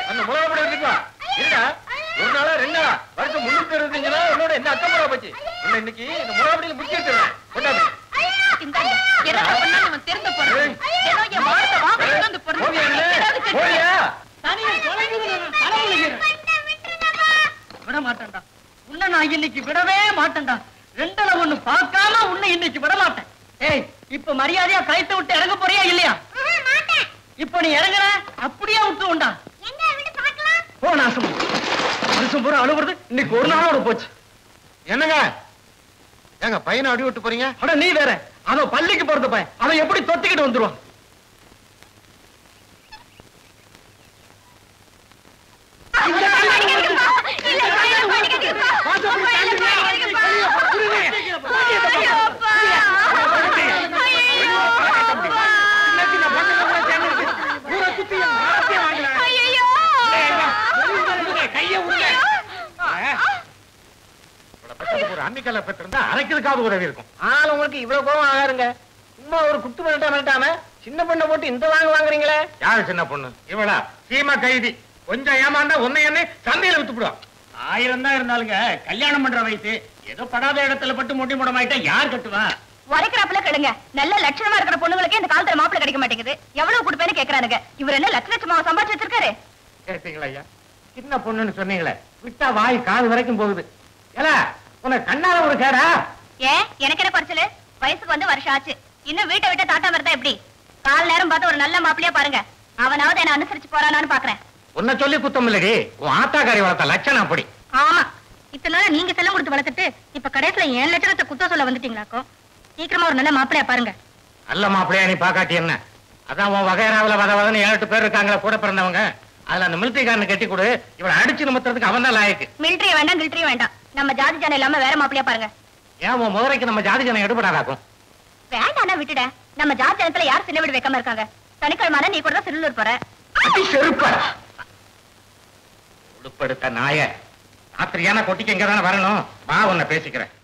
அந்த முளகப்படி இருக்குப்பா. இருடா, ஒரு நாளா 2 நாளா வருஷம் 365 நாள் உன்னோட என்ன அக்கம்பரா போச்சு. இன்னைக்கு இந்த முளகப்படியில முடிச்சு வச்சிருவேன். கொண்டாடு. விட மாட்டேன்டா, உன்னை நான் இன்னைக்கு விடவே மாட்டேன்டா. 2ல 1 பார்க்காம உன்னை இன்னைக்கு விட மாட்டேன். ஏய், இப்ப மரியாதையா கயித்தை விட்டு இறங்க போறியா இல்லையா? இப்ப நீ இறங்குற, அப்படியே விட்டு உண்டா போ. நாசம் மனுஷன் பூரா அழுவுறது இன்னைக்கு ஒரு நாளோட போச்சு. என்னங்க எங்க பையனை அடி விட்டு போறீங்க? அட நீ வேற, அவன் பள்ளிக்கு போறது பையன், அவன் எப்படி தொத்திக்கிட்டு வந்துருவான்? அன்னிக்கல்ல பெற்றிருந்தா அரைக்கிறதுக்காவது உதவி இருக்கும். ஆள் உங்களுக்கு இவ்வளவு கோபம் ஆகாருங்க. சும்மா ஒரு குத்து மிரட்டாம சின்ன பொண்ணை போட்டு இந்த வாங்குறீங்களே. யாரு சின்ன பொண்ணு? இவளா சீமா கைதி. கொஞ்சம் ஏமாந்தா உன்னை என்ன சந்தையில வித்துடுவான். 1000 தான் இருந்தாலுங்க, கல்யாணம் பண்ற வயசு. ஏதோ படாத இடத்துல பட்டு முட்டி முடமாயிட்டா யார் கட்டுவா? உரைக்கிறாப்புல கேளுங்க. நல்ல லட்சணமா இருக்கிற பொண்ணுங்களுக்கு இந்த காலத்துல மாப்பிள்ளை கிடைக்க மாட்டேங்குது. எவ்வளவு கொடுப்பேன்னு கேக்குறானுங்க. இவர் என்ன லட்சமா சம்பாதிச்சு வச்சிருக்காரு? கேட்டீங்களா ஐயா? சின்ன பொண்ணுன்னு சொன்னீங்களே, விட்டா வாய் காது வரைக்கும் போகுது. ஏல உனக்கு கண்ணால ஒரு கேடா? ஏன் எனக்கு என்ன குறைச்சலு? வயசுக்கு வந்து வருஷம் ஆச்சு. இன்னும் வீட்டை விட்ட தாத்தா வரதா எப்படி? கால் நேரம் பார்த்து ஒரு நல்ல மாப்பிள்ளையா பாருங்க. அவனாவது என்ன அனுசரிச்சு போறானான்னு பாக்குறேன். உன்னை சொல்லி குத்தம் இல்லடி, உன் ஆத்தாக்காரி வளர்த்த லட்சணம் அப்படி. ஆமா, இத்தனை நாள் நீங்க செல்லம் கொடுத்து வளர்த்துட்டு இப்ப கடைசியில 7 லட்சணத்தை குத்த சொல்ல வந்துட்டீங்களாக்கோ. சீக்கிரமா ஒரு நல்ல மாப்பிள்ளையா பாருங்க. நல்ல மாப்பிள்ளையா நீ பாக்காட்டி என்ன? அதான் உன் வகைராவில வதவதன்னு 7-8 பேர் இருக்காங்களா கூட பிறந்தவங்க. அதுல அந்த மிலிட்டரிக்காரனை கட்டி கொடு. இவளை அடிச்சு நிமித்துறதுக்கு அவன் தான் லாயக்கு. மிலிட்டரி வேண்டாம், கில்ட்டரி வேண்டாம். நம்ம ஜாதி ஜனம் இல்லாம வேற மாப்பிள்ளையா பாருங்க. ஏன் உன் முதலைக்கு நம்ம ஜாதி ஜனம் எடுபடாதாக்கும்? வேண்டாம் விட்டுட. நம்ம ஜாதி ஜனத்துல யார் சின்ன வீடு வைக்காம இருக்காங்க? சனிக்கிழமை நீ கூட தான் சிறுலூர் போற. உடுப்படுத்த நாய ராத்திரியான கொட்டிக்கு இங்க தானே வரணும். வா, உன்னை பேசிக்கிறேன்.